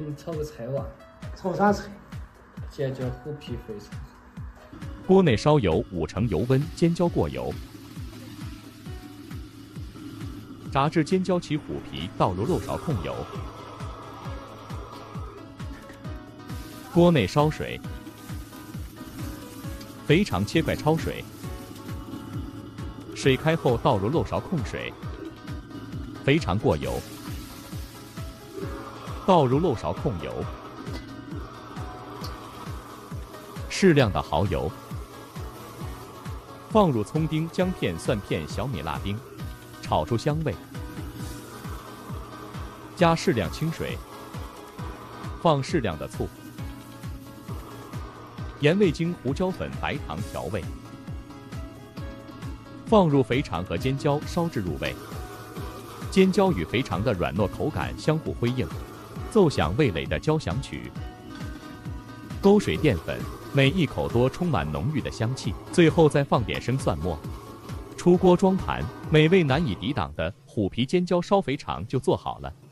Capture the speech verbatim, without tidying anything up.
给你炒个菜哇。 炒啥菜？ 尖椒虎皮肥肠。 锅内烧油五成油温，尖椒过油。炸至尖椒起虎皮，倒入肉勺控油。锅内烧水，肥肠切块焯水。水开后倒入漏勺控水，肥肠过油，倒入漏勺控油，适量的蚝油，放入葱丁、姜片、蒜片、小米辣丁，炒出香味，加适量清水，放适量的醋、盐、味精、胡椒粉、白糖调味。放入肥肠和尖椒，烧至入味。尖椒与肥肠的软糯口感相互辉映，奏响味蕾的交响曲。勾水淀粉，每一口多充满浓郁的香气。最后再放点生蒜末。出锅装盘，美味难以抵挡的虎皮尖椒烧肥肠就做好了。